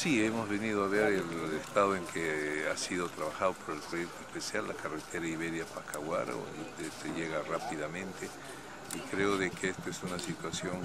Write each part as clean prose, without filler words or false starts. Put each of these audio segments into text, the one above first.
Sí, hemos venido a ver el estado en que ha sido trabajado por el proyecto especial, la carretera Iberia-Pacahuara, donde se llega rápidamente, y creo de que esta es una situación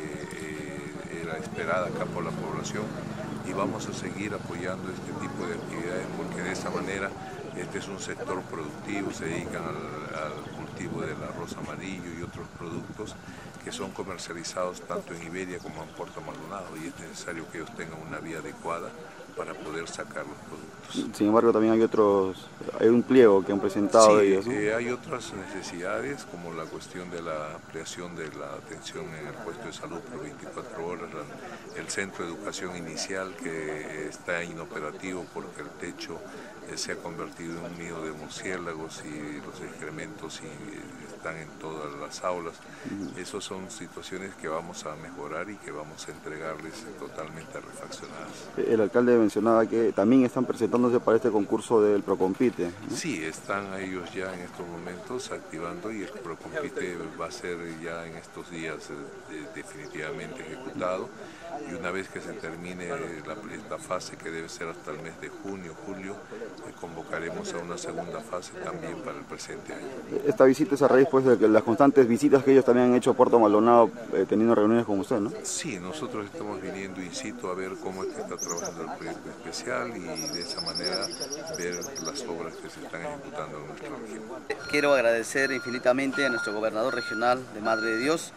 que era esperada acá por la población, y vamos a seguir apoyando este tipo de actividades porque de esa manera este es un sector productivo, se dedican al cultivo del arroz amarillo y otros productos que son comercializados tanto en Iberia como en Puerto Maldonado, y es necesario que ellos tengan una vía adecuada para poder sacar los productos. Sin embargo, también hay un pliego que han presentado Sí, ellos, ¿no? hay otras necesidades como la cuestión de la ampliación de la atención en el puesto de salud por 24 horas, el centro de educación inicial que está inoperativo porque el techo se ha convertido en un nido de murciélagos y los excrementos están en todas las aulas. Esas son situaciones que vamos a mejorar y que vamos a entregarles totalmente refaccionadas. El alcalde mencionaba que también están presentándose para este concurso del Procompite, ¿no? Sí, están ellos ya en estos momentos activando y el Procompite va a ser ya en estos días definitivamente ejecutado, y una vez que se termine esta fase, que debe ser hasta el mes de junio, julio, convocaremos a una segunda fase también para el presente año. Esta visita es a raíz pues, de las constantes visitas que ellos también han hecho a Puerto Maldonado, teniendo reuniones con usted, ¿no? Sí, nosotros estamos viniendo in situ a ver cómo es que está trabajando el proyecto especial y de esa manera ver las obras que se están ejecutando en nuestra región. Quiero agradecer infinitamente a nuestro gobernador regional de Madre de Dios,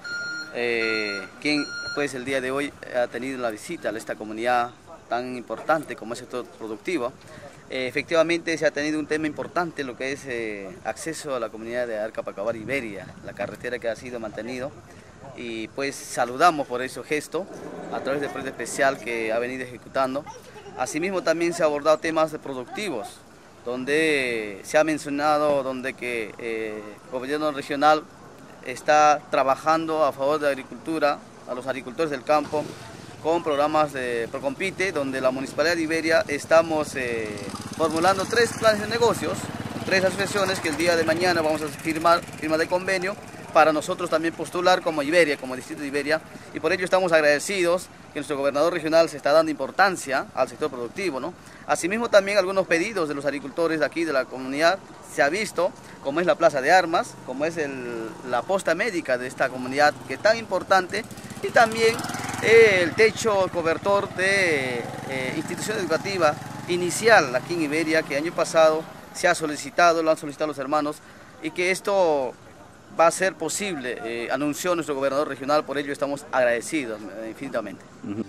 quien pues el día de hoy ha tenido la visita a esta comunidad tan importante como es el sector productivo. Efectivamente se ha tenido un tema importante, lo que es acceso a la comunidad de Arca Pacahuara Iberia, la carretera que ha sido mantenido, y pues saludamos por ese gesto a través del proyecto especial que ha venido ejecutando. Asimismo también se ha abordado temas productivos, donde se ha mencionado que el gobierno regional está trabajando a favor de la agricultura, a los agricultores del campo, con programas de Procompite, donde la Municipalidad de Iberia estamos formulando 3 planes de negocios, 3 asociaciones que el día de mañana vamos a firma de convenio para nosotros también postular como Iberia, como distrito de Iberia, y por ello estamos agradecidos que nuestro gobernador regional se está dando importancia al sector productivo, ¿no? Asimismo también algunos pedidos de los agricultores de aquí de la comunidad se ha visto, como es la plaza de armas, como es la posta médica de esta comunidad que es tan importante, y también el techo cobertor de institución educativa inicial aquí en Iberia, que el año pasado se ha solicitado, lo han solicitado los hermanos, y que esto va a ser posible, anunció nuestro gobernador regional, por ello estamos agradecidos infinitamente.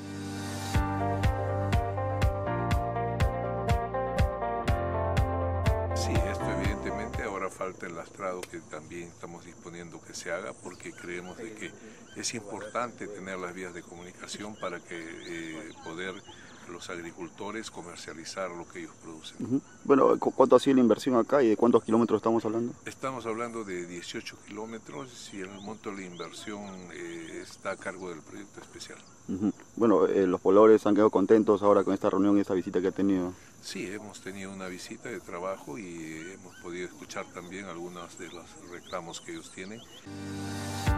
Sí, esto evidentemente ahora falta el lastrado que también estamos disponiendo que se haga, porque creemos de que es importante tener las vías de comunicación para que poder los agricultores comercializar lo que ellos producen. Bueno, ¿cuánto ha sido la inversión acá y de cuántos kilómetros estamos hablando? Estamos hablando de 18 kilómetros y el monto de la inversión está a cargo del proyecto especial. Bueno, los pobladores han quedado contentos ahora con esta reunión y esta visita que ha tenido. Sí, hemos tenido una visita de trabajo y hemos podido escuchar también algunos de los reclamos que ellos tienen.